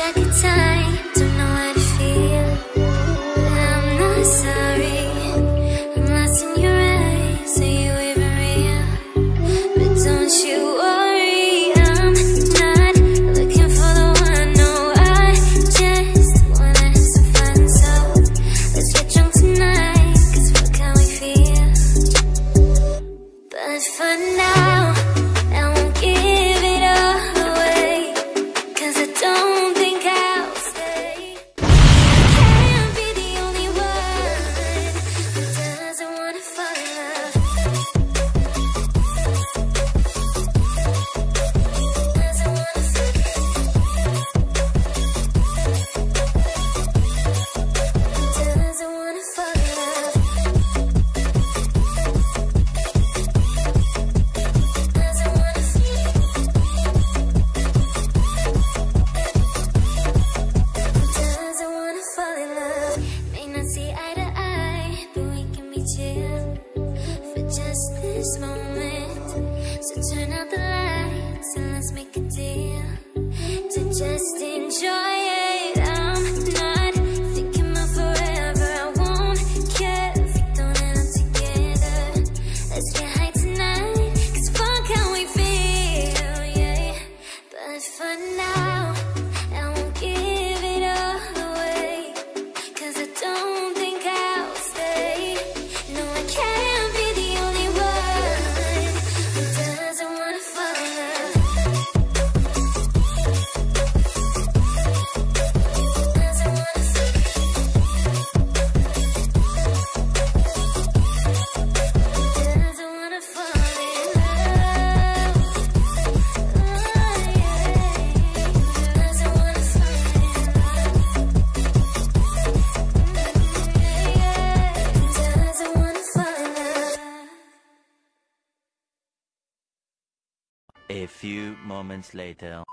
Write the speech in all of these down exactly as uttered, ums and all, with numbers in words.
I could time, don't know how to feel, but I'm not sorry. I'm lost in your eyes, are you even real? But don't you worry, I'm not looking for the one. No, I just wanna have some fun. So let's get drunk tonight, cause fuck how we feel. But for now, I won't give it all away, cause I don't think I'll stay. I can't be the only one who doesn't wanna fall in love. Doesn't wanna fall in love. Doesn't wanna fall in love. Doesn't wanna fall in love. Doesn't wanna fall in love. May not see eye to eye, but we can be chill for just this moment. So turn out the lights and let's make a deal to just enjoy it. I'm not thinking about forever. I won't care if we don't end up together. Let's get high tonight, cause fuck how we feel, yeah. But for now, I won't give it all away, cause I don't think I'll stay. No, I can't be the only one who doesn't wanna fall in love. Doesn't wanna fall in love. Doesn't wanna fall in love. Oh, yeah. Doesn't wanna fall in love. Yeah. Doesn't wanna fall in love. A few moments later.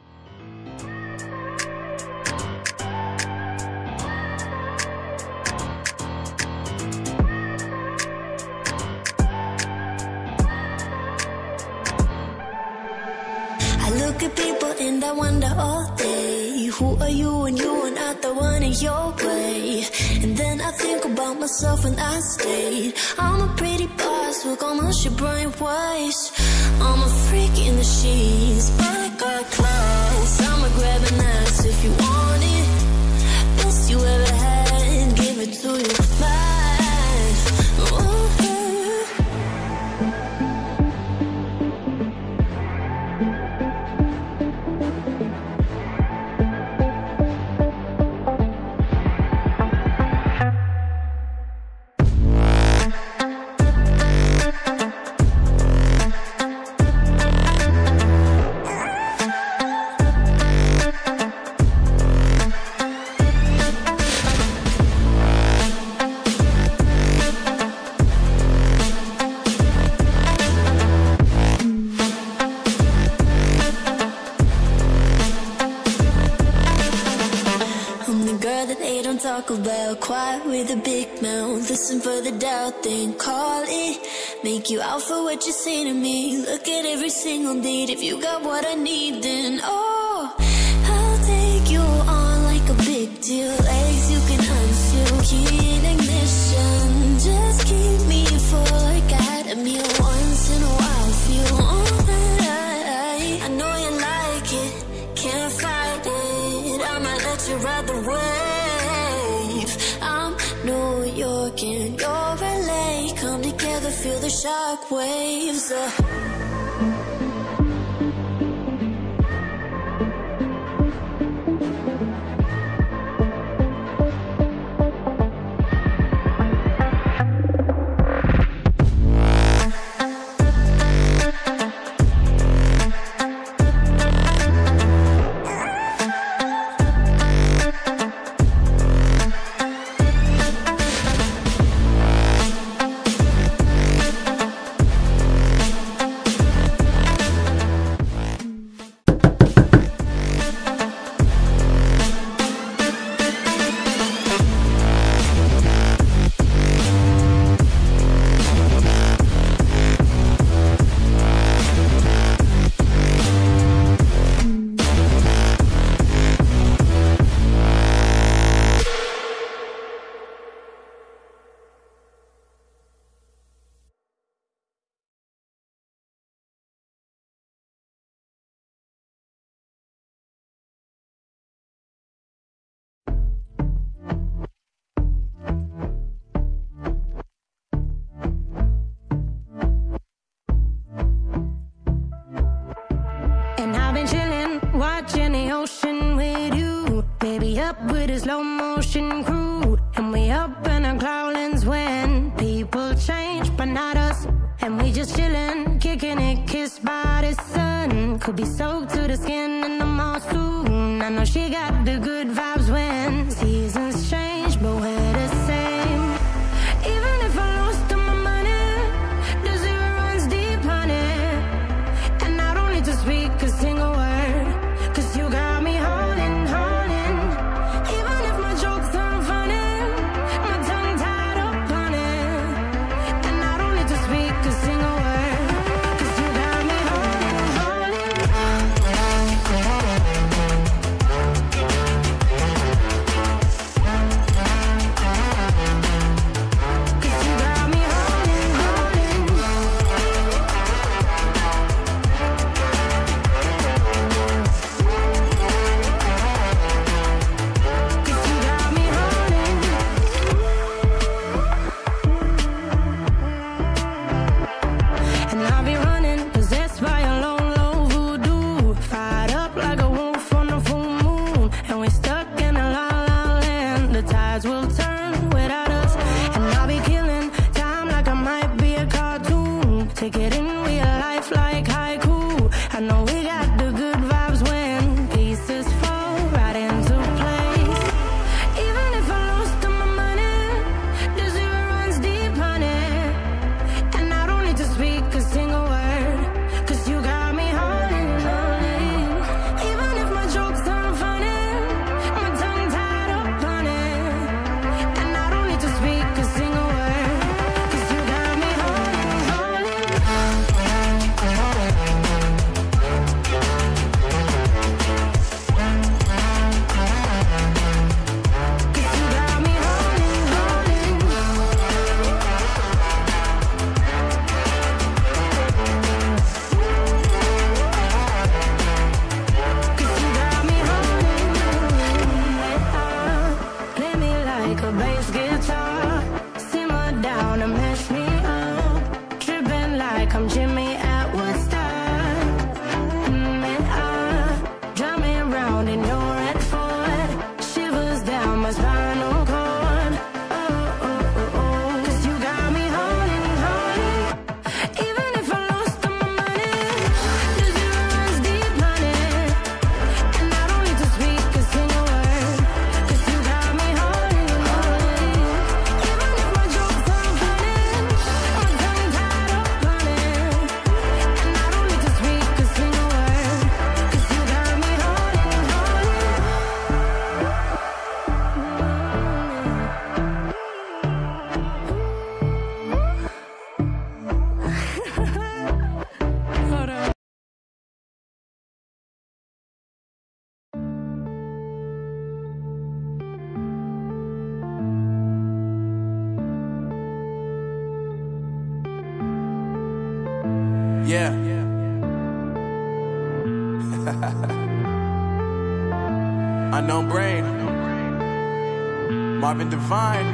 I look at people and I wonder all day, who are you and you are not the one in your way. And then I think about myself and I stayed. I'm a pretty boss with almost your brainwaves. I'm a freak in the sheets, but I got class. I'ma grab an ass if you want it. Best you ever had, give it to you back. Ooh. I'm the girl that they don't talk about, quiet with a big mouth. Listen for the doubt, then call it. Make you out for what you say to me. Look at every single date. If you got what I need, then oh, I'll take you on like a big deal. Legs you can unseal, key in ignition. Just keep me full like I had a meal once in a while. Feel all that I, I know you like it, can't fight it. I might let you ride the wave. I'm New York and you're L A. Come together, feel the shock waves. uh. up with a slow motion crew, and we up in our clouds when people change, but not us. And we just chillin', kicking it, kissed by the sun. Could be soaked to the skin in the mall soon. I know she got the good vibes when seasons change, but we're the same. Even if I lost all my money, the zero runs deep, honey. And I don't need to speak a single word, cause you got me holding, holding. Even if my jokes aren't funny, my tongue tied up on it. And I don't need to speak a single word, cause you got me holding, holding. Cause you got me holding, holding. Cause you got me holding. And I'll be running, possessed by a low, low voodoo. Fired up like a wolf on a full moon. And we're stuck in a la la land. The tides will turn without us. And I'll be killing time like I might be a cartoon. Take it in real life like haiku. I know we got the good vibes when pieces fall right into place. Even if I lost all my money, the zero runs deep, honey. And I don't need to speak a single word, cause you got me holding, holding. Even if my jokes aren't funny, my tongue tied up on it. And I don't need to speak a single word, cause you got me holding, holding. Cause you got me holding, holding. Cause you got me holding, holding. Play me like a bass guitar, simmer down and mash me up, tripping like I'm Jimmy at Woodstock. Mm, and I drive me around in your red Ford, shivers down my spinal cord. Oh, oh, oh, oh. Cause you got me holding, holding. Even if I lost all my money, the zero runs deep, honey. And I don't need to speak a single word, cause you got me holding, holding. Even if my jokes aren't funny, my tongue tied up on it. And I don't need to speak a single word, cause you got me holding, holding. Hold on. Yeah. Unknown Brain. Marvin Devine.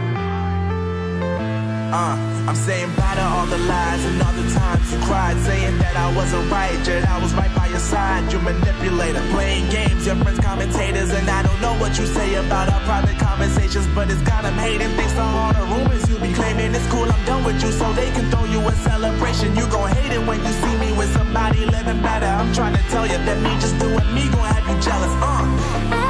Uh, I'm saying bye to all the lies and all the times you cried, saying that I wasn't right, yet I was right by your side. You manipulator, playing games, your friends commentators, and I don't know what you say about our private conversations, but it's got them hating. Thanks to all the rumors you be claiming. It's cool, I'm done with you, so they can throw you a celebration. You gon' hate it when you see me with somebody living better. I'm trying to tell you that me just doing me gon' have you jealous. Uh.